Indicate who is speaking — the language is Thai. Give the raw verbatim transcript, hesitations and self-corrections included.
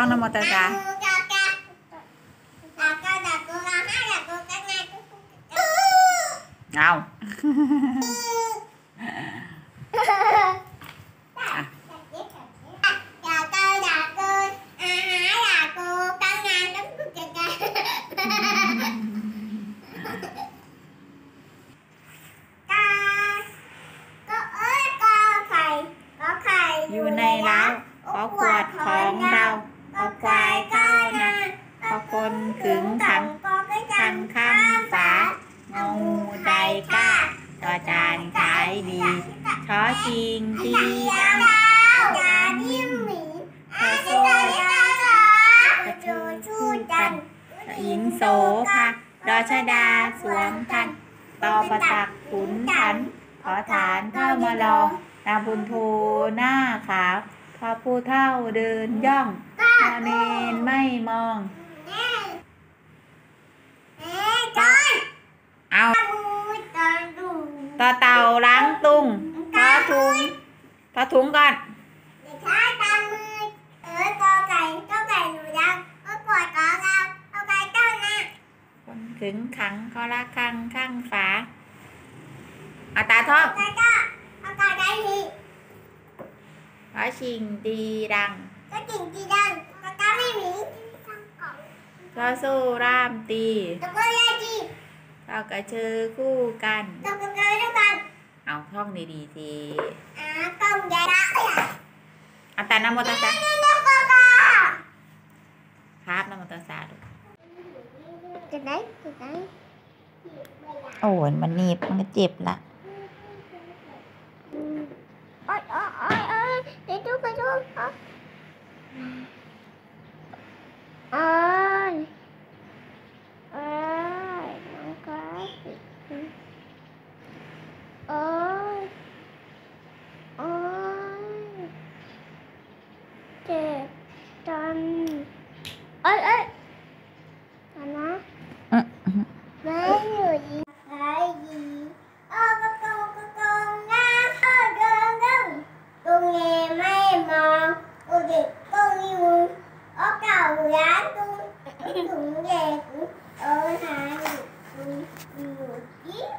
Speaker 1: นะโมตัสสะเอาอยู่ในเล้าขอขวดของเราขอควายเข้านาขอคนขึงขังขังข้างฝางูใจกล้าต่อจานขายดีชอชิงตีดังจานยิ้มหมีกระโซกระโจชูจันหญิงโสภาดอชดาสวมทันต่อประตักขุนทันขอฐานเข้ามาลองนาบุญโทหน้าขาวพอผู้เฒ่าเดินย่องพอเนนไม่มองเอาต่อเต่าล้างตุงพอถุงพอถุงก่อนคนขึงขังขอละคังข้างฝาเอาตาทองขอชิงตีดังขอสู้ร่ามตีเรากระเชอคู่กันเอาท่องดีๆทีเอาแต่นะโมตัสสะครับนะโมตัสสะโอ้ยมันหนีบมันก็เจ็บละโอ้ยโอ้ยโอ้ยโอ้ยเดี๋ยวดูไปดูโอ้ยโอ้ยน้องก็โอ้ยโอ้ยเจ็บจังเอ้ยเอ้ยอันนะไม่อยู่ดีไม่ดีโอ้กระโกงกระโกงน้าข้าเดินดึงตรงนี้ไม่มองโอ้เด็กตรงนี้มึงโอ้เก่าร้านตรงถุงเด็กโอ้หาอยู่อยู่